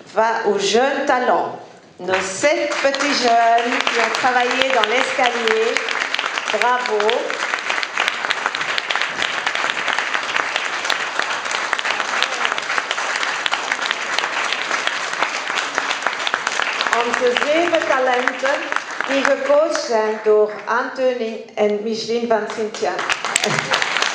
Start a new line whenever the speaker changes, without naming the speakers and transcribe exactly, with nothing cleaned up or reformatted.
va aux jeunes talents. Nos sept petits jeunes qui ont travaillé dans l'escalier. Bravo. Onze zeven talenten die gecoacht zijn door Antonie en Micheline van Sint-Jan.